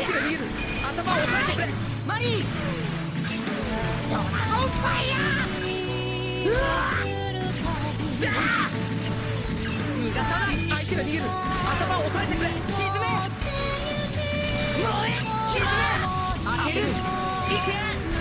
相手が逃げる。頭を押さえてくれマリー。ドラゴンファイヤー。うわ逃がさない。相手が逃げる。頭を押さえてくれ。沈め燃え沈め当てる。いけ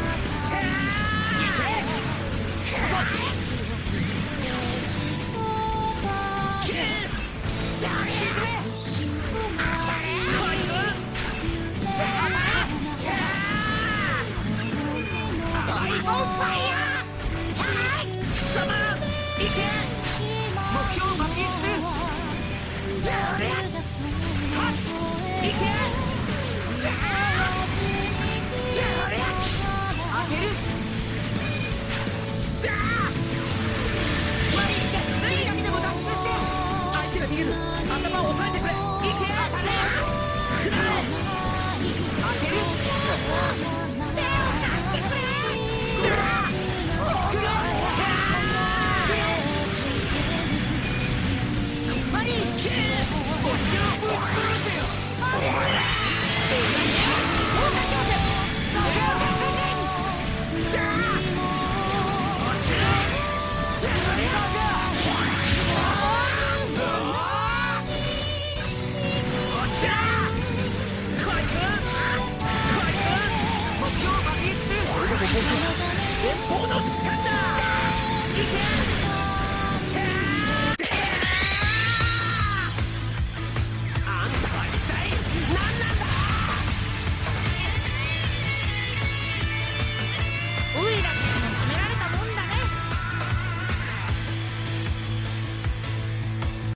頭を押さえてくれ。いけ当てる。手を貸してくれ。マリーこっちをぶち殺せよ。連邦の士官だ。いけ